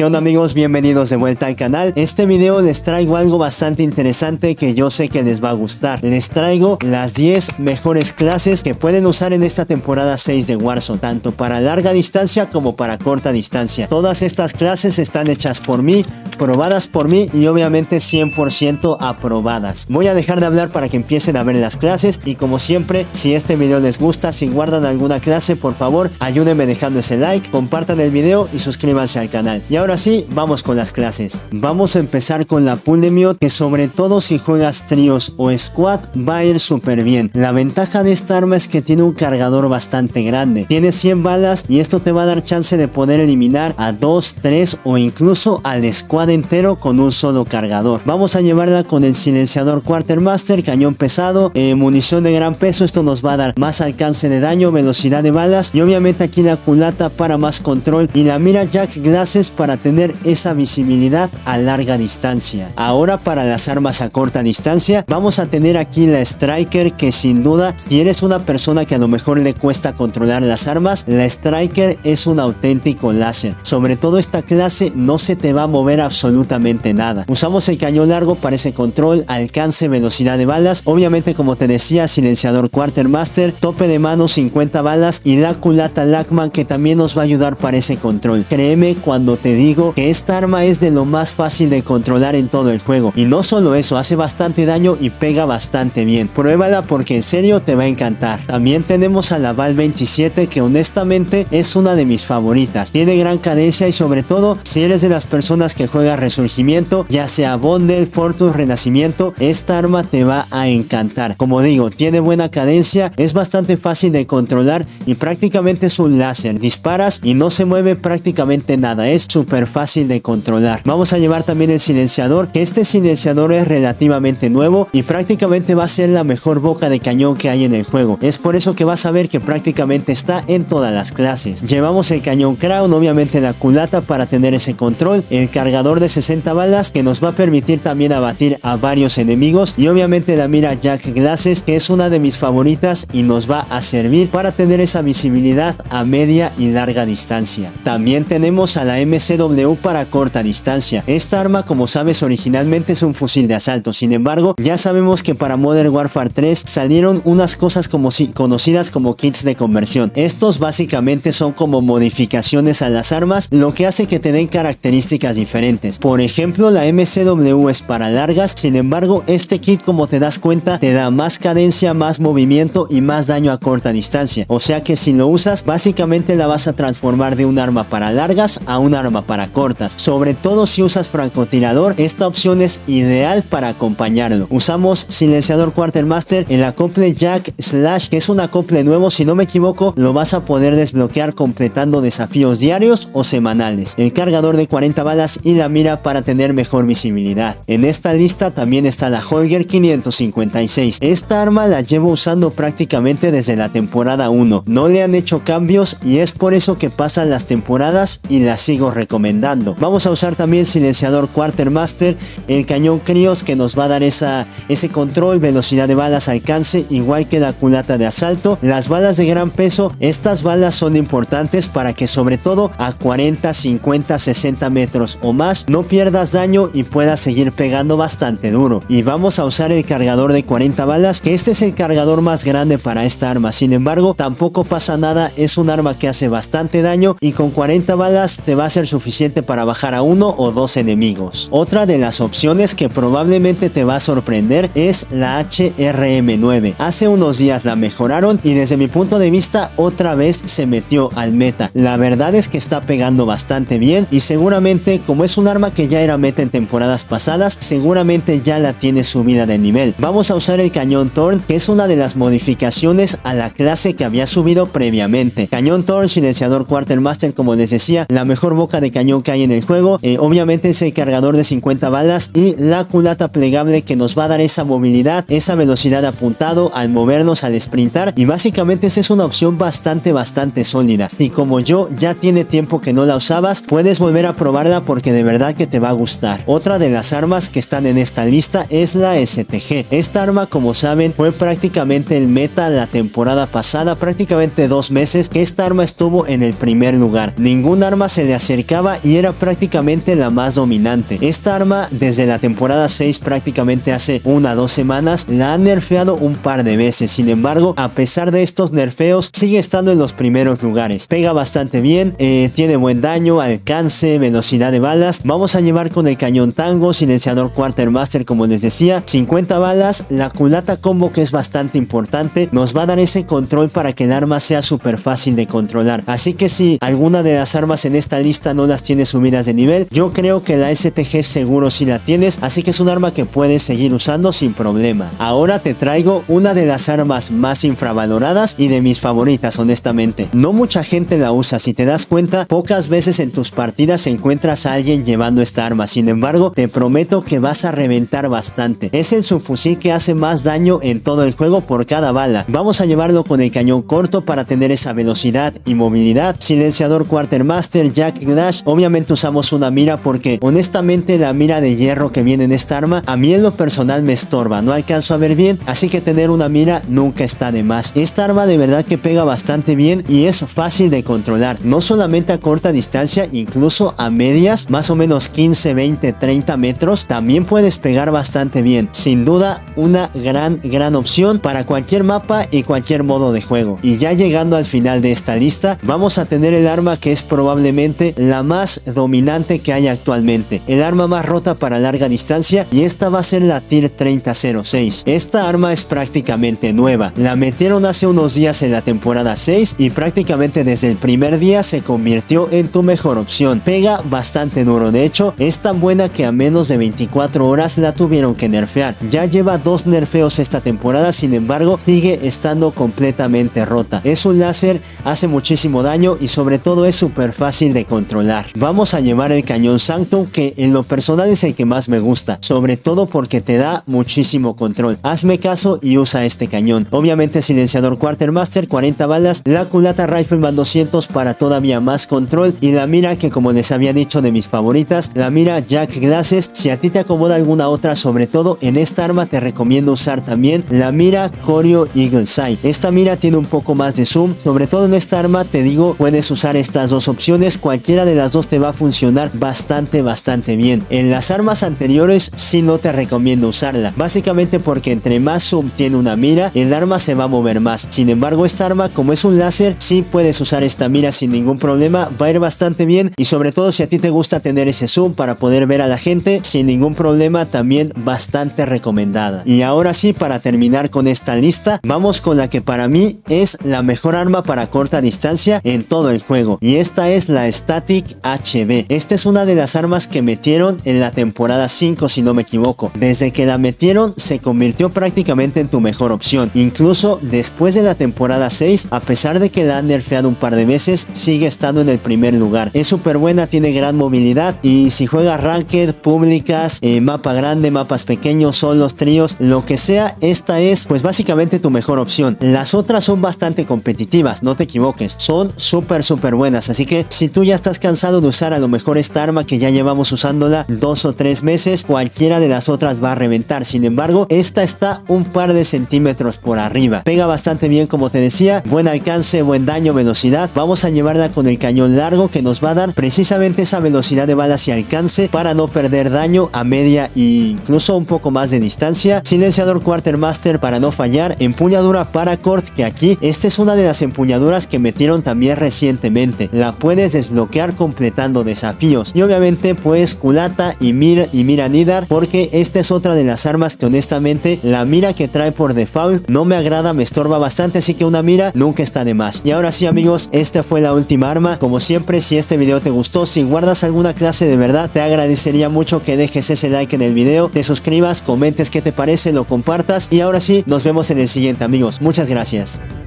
¿Qué onda amigos? Bienvenidos de vuelta al canal. Este video les traigo algo bastante interesante que yo sé que les va a gustar. Les traigo las 10 mejores clases que pueden usar en esta temporada 6 de Warzone, tanto para larga distancia como para corta distancia. Todas estas clases están hechas por mí, probadas por mí y obviamente 100% aprobadas. Voy a dejar de hablar para que empiecen a ver las clases y como siempre, si este video les gusta, si guardan alguna clase, por favor, ayúdenme dejando ese like, compartan el video y suscríbanse al canal. Y ahora sí, vamos con las clases. Vamos a empezar con la Pull-de-Mute, que sobre todo si juegas tríos o squad va a ir súper bien. La ventaja de esta arma es que tiene un cargador bastante grande. Tiene 100 balas y esto te va a dar chance de poder eliminar a 2, 3 o incluso al squad entero con un solo cargador. Vamos a llevarla con el silenciador Quartermaster, cañón pesado, munición de gran peso. Esto nos va a dar más alcance de daño, velocidad de balas y obviamente aquí la culata para más control y la mira Jack Glasses para tener esa visibilidad a larga distancia. Ahora para las armas a corta distancia vamos a tener aquí la Striker, que sin duda si eres una persona que a lo mejor le cuesta controlar las armas, la Striker es un auténtico láser. Sobre todo esta clase no se te va a mover absolutamente nada. Usamos el cañón largo para ese control, alcance, velocidad de balas, obviamente como te decía, silenciador Quartermaster, tope de mano 50 balas y la culata Lachman, que también nos va a ayudar para ese control. Créeme cuando te digo que esta arma es de lo más fácil de controlar en todo el juego. Y no solo eso, hace bastante daño y pega bastante bien. Pruébala porque en serio te va a encantar. También tenemos a la Val 27, que honestamente es una de mis favoritas. Tiene gran cadencia y sobre todo si eres de las personas que juega Resurgimiento, ya sea Bundle, Fortress, Renacimiento, esta arma te va a encantar. Como digo, tiene buena cadencia, es bastante fácil de controlar y prácticamente es un láser. Disparas y no se mueve prácticamente nada, es súper fácil de controlar. Vamos a llevar también el silenciador, que este silenciador es relativamente nuevo y prácticamente va a ser la mejor boca de cañón que hay en el juego. Es por eso que vas a ver que prácticamente está en todas las clases. Llevamos el cañón Crown, obviamente la culata para tener ese control, el cargador de 60 balas que nos va a permitir también abatir a varios enemigos y obviamente la mira Jack Glasses, que es una de mis favoritas y nos va a servir para tener esa visibilidad a media y larga distancia. También tenemos a la MCW para corta distancia. Esta arma, como sabes, originalmente es un fusil de asalto. Sin embargo, ya sabemos que para Modern Warfare 3 salieron unas cosas conocidas como kits de conversión. Estos básicamente son como modificaciones a las armas, lo que hace que te den características diferentes. Por ejemplo, la MCW es para largas, sin embargo, este kit, como te das cuenta, te da más cadencia, más movimiento y más daño a corta distancia. O sea que si lo usas, básicamente la vas a transformar de un arma para largas a un arma para cortas. Sobre todo si usas francotirador, esta opción es ideal para acompañarlo. Usamos silenciador Quartermaster, el acople Jack Slash, que es un acople nuevo, si no me equivoco, lo vas a poder desbloquear completando desafíos diarios o semanales. El cargador de 40 balas y la mira para tener mejor visibilidad. En esta lista también está la Holger 556. Esta arma la llevo usando prácticamente desde la temporada 1. No le han hecho cambios y es por eso que pasan las temporadas y la sigo recomendando. Vamos a usar también silenciador Quartermaster, el cañón Krios, que nos va a dar ese control, velocidad de balas, alcance, igual que la culata de asalto. Las balas de gran peso, estas balas son importantes para que sobre todo a 40, 50, 60 metros o más no pierdas daño y puedas seguir pegando bastante duro. Y vamos a usar el cargador de 40 balas, que este es el cargador más grande para esta arma. Sin embargo, tampoco pasa nada, es un arma que hace bastante daño y con 40 balas te va a ser suficiente para bajar a 1 o 2 enemigos. Otra de las opciones que probablemente te va a sorprender es la HRM9. Hace unos días la mejoraron y desde mi punto de vista otra vez se metió al meta. La verdad es que está pegando bastante bien y seguramente, como es un arma que ya era meta en temporadas pasadas, seguramente ya la tiene subida de nivel. Vamos a usar el cañón Thorn, que es una de las modificaciones a la clase que había subido previamente. Cañón Thorn, silenciador Quartermaster, como les decía, la mejor boca de cañón que hay en el juego. Obviamente es el cargador de 50 balas y la culata plegable, que nos va a dar esa movilidad, esa velocidad de apuntado al movernos, al sprintar, y básicamente esa es una opción bastante sólida. Si como yo ya tiene tiempo que no la usabas, puedes volver a probarla porque de verdad que te va a gustar. Otra de las armas que están en esta lista es la STG. Esta arma, como saben, fue prácticamente el meta la temporada pasada, prácticamente 2 meses que esta arma estuvo en el primer lugar. Ningún arma se le acercaba nueva y era prácticamente la más dominante. Esta arma desde la temporada 6, prácticamente hace 1 o 2 semanas, la han nerfeado un par de veces. Sin embargo, a pesar de estos nerfeos, sigue estando en los primeros lugares. Pega bastante bien, tiene buen daño, alcance, velocidad de balas. Vamos a llevar con el cañón Tango, silenciador Quartermaster, como les decía, 50 balas, la culata combo, que es bastante importante, nos va a dar ese control para que el arma sea súper fácil de controlar. Así que si alguna de las armas en esta lista no las tienes subidas de nivel, yo creo que la STG seguro sí la tienes, así que es un arma que puedes seguir usando sin problema. Ahora te traigo una de las armas más infravaloradas y de mis favoritas, honestamente. No mucha gente la usa, si te das cuenta, pocas veces en tus partidas encuentras a alguien llevando esta arma. Sin embargo, te prometo que vas a reventar bastante. Es el subfusil que hace más daño en todo el juego por cada bala. Vamos a llevarlo con el cañón corto para tener esa velocidad y movilidad. Silenciador Quartermaster, Jack Glash. Obviamente usamos una mira porque honestamente la mira de hierro que viene en esta arma a mí en lo personal me estorba, no alcanzo a ver bien, así que tener una mira nunca está de más. Esta arma de verdad que pega bastante bien y es fácil de controlar, no solamente a corta distancia, incluso a medias, más o menos 15, 20, 30 metros, también puedes pegar bastante bien. Sin duda una gran opción para cualquier mapa y cualquier modo de juego. Y ya llegando al final de esta lista, vamos a tener el arma que es probablemente la más dominante que hay actualmente, el arma más rota para larga distancia, y esta va a ser la Tyr 3006. Esta arma es prácticamente nueva, la metieron hace unos días en la temporada 6 y prácticamente desde el primer día se convirtió en tu mejor opción. Pega bastante duro, de hecho es tan buena que a menos de 24 horas la tuvieron que nerfear. Ya lleva 2 nerfeos esta temporada, sin embargo sigue estando completamente rota. Es un láser, hace muchísimo daño y sobre todo es súper fácil de controlar. Vamos a llevar el cañón Sanctum, que en lo personal es el que más me gusta, sobre todo porque te da muchísimo control. Hazme caso y usa este cañón. Obviamente silenciador Quartermaster, 40 balas, la culata Rifleman 200 para todavía más control, y la mira que, como les había dicho, de mis favoritas, la mira Jack Glasses. Si a ti te acomoda alguna otra, sobre todo en esta arma te recomiendo usar también la mira Corio Eagle Sight. Esta mira tiene un poco más de zoom, sobre todo en esta arma te digo, puedes usar estas dos opciones, cualquiera de las dos te va a funcionar bastante bien. En las armas anteriores sí no te recomiendo usarla, básicamente porque entre más zoom tiene una mira, el arma se va a mover más. Sin embargo, esta arma, como es un láser, sí puedes usar esta mira sin ningún problema, va a ir bastante bien, y sobre todo si a ti te gusta tener ese zoom para poder ver a la gente sin ningún problema, también bastante recomendada. Y ahora sí, para terminar con esta lista, vamos con la que para mí es la mejor arma para corta distancia en todo el juego, y esta es la Static HB. Esta es una de las armas que metieron en la temporada 5, si no me equivoco. Desde que la metieron se convirtió prácticamente en tu mejor opción. Incluso después de la temporada 6, a pesar de que la han nerfeado un par de veces, sigue estando en el primer lugar. Es súper buena, tiene gran movilidad, y si juegas ranked, públicas, mapa grande, mapas pequeños, solos, tríos, lo que sea, esta es pues básicamente tu mejor opción. Las otras son bastante competitivas, no te equivoques, son súper buenas, así que si tú ya estás cansado de usar a lo mejor esta arma que ya llevamos usándola 2 o 3 meses, cualquiera de las otras va a reventar. Sin embargo, esta está un par de centímetros por arriba. Pega bastante bien, como te decía, buen alcance, buen daño, velocidad. Vamos a llevarla con el cañón largo, que nos va a dar precisamente esa velocidad de balas y alcance para no perder daño a media e incluso un poco más de distancia. Silenciador Quartermaster para no fallar. Empuñadura Paracord, que aquí esta es una de las empuñaduras que metieron también recientemente. La puedes desbloquear completando desafíos. Y obviamente pues culata y mira Nidar, porque esta es otra de las armas que honestamente la mira que trae por default no me agrada, me estorba bastante, así que una mira nunca está de más. Y ahora sí, amigos, esta fue la última arma. Como siempre, si este video te gustó, si guardas alguna clase, de verdad te agradecería mucho que dejes ese like en el video, te suscribas, comentes qué te parece, lo compartas, y ahora sí, nos vemos en el siguiente, amigos. Muchas gracias.